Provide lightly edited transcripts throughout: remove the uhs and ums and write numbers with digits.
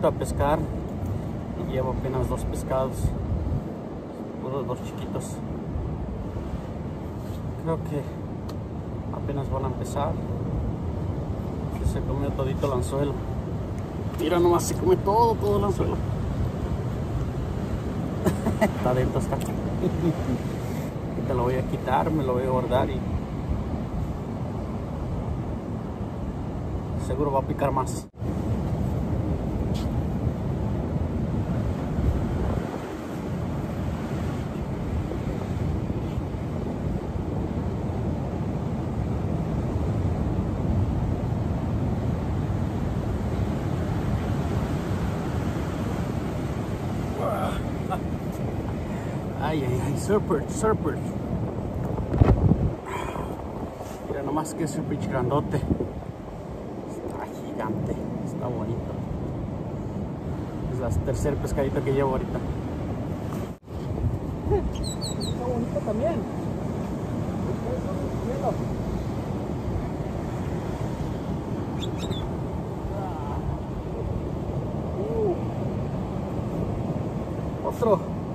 ahorita a pescar y llevo apenas 2 pescados, puros 2 chiquitos. Creo que apenas van a empezar. Se comió todito el anzuelo. Mira nomás, se come todo el anzuelo. Está dentro, está aquí. Ahorita lo voy a quitar, me lo voy a guardar y seguro va a picar más. Ay, surper. Mira nomás que surpich grandote. Está gigante, está bonito. Es la tercer pescadito que llevo ahorita. Está bonito también. Otro.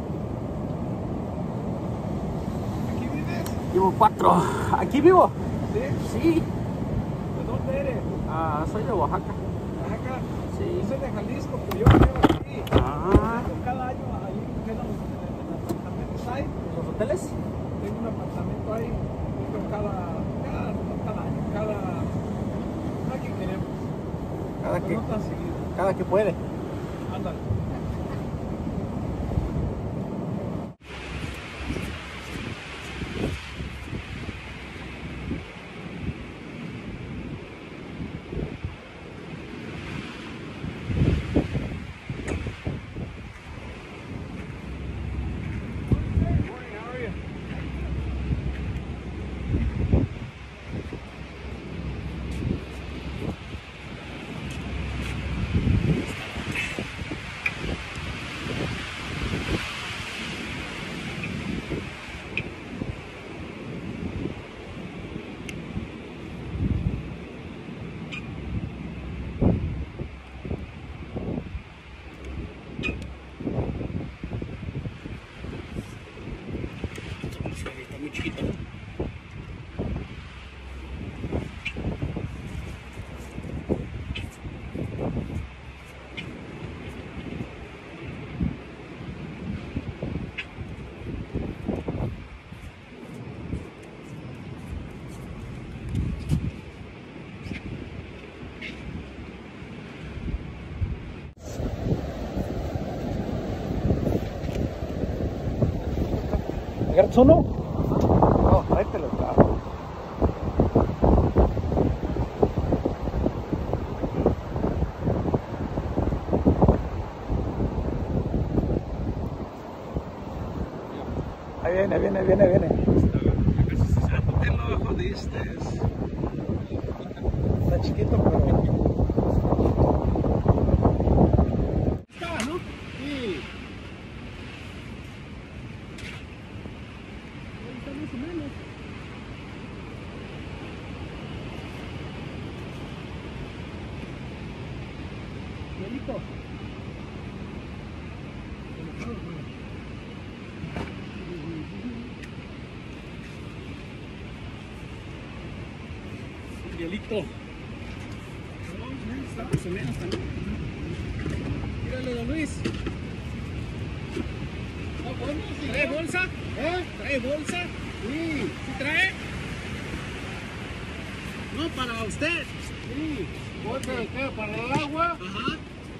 Llevo 4. ¿Aquí vivo? ¿Sí? Sí. ¿De dónde eres? Soy de Oaxaca. ¿Oaxaca? Sí. Yo soy de Jalisco, pero yo vivo aquí. Ah. Tengo cada año ahí en los apartamentos hay. ¿Los hoteles? Tengo un apartamento ahí. Tengo cada año, cada que queremos. Pero no tan seguido. Cada que puede. Ándale. Está muy chiquito. ¿Agarras uno? No, tráetelo, claro. Ahí viene. Te lo jodiste. Está chiquito, pero... ¿Está, no? Sí. Está más o menos. Miguelito. Miguelito. Está más o menos también. Míralo, don Luis. ¿Trae bolsa? ¿Trae bolsa? Sí. ¿Sí trae? No, para usted. Sí. ¿Bolsa de qué? ¿Para el agua? Ajá.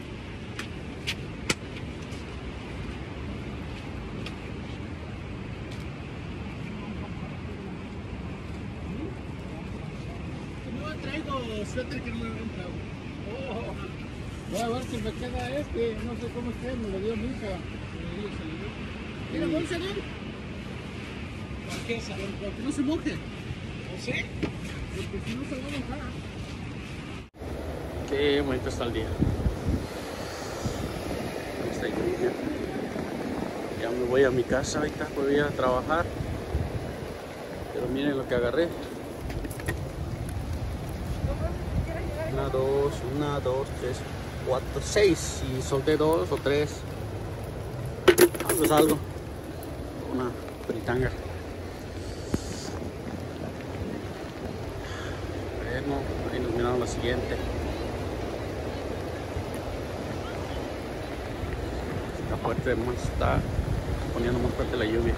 No traigo suéter que no me entra. Voy a ver si me queda no sé cómo esté, me lo dio mi hija. ¿Tiene bolsa, no? ¿Para qué saber? Para que no se moje. No sé. Porque si no se va a mojar. Qué bonito está el día. Ahí está lluvia. Ya me voy a mi casa ahorita, voy a ir a trabajar. Pero miren lo que agarré. Una, dos, tres. 4, 6 y solté 2 o 3. Algo es algo. Una fritanga. Bueno, ahí nos miramos la siguiente. Está fuerte, está poniendo más fuerte la lluvia.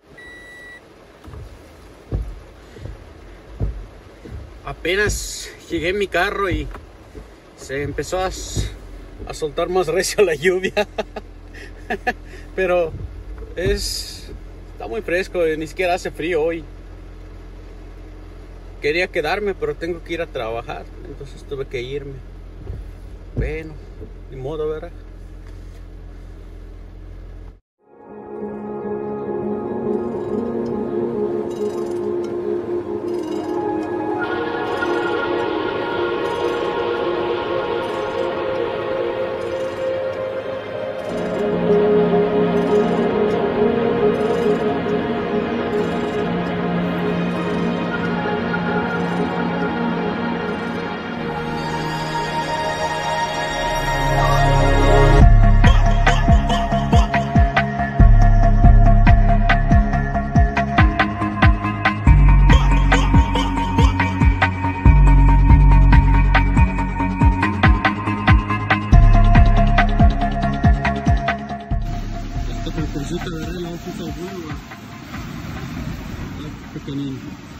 Apenas llegué en mi carro y se empezó a soltar más recio la lluvia. Pero está muy fresco, ni siquiera hace frío hoy. Quería quedarme, pero tengo que ir a trabajar, entonces tuve que irme. Bueno, ni modo, ¿verdad? Agarré la hoja de pequeñín.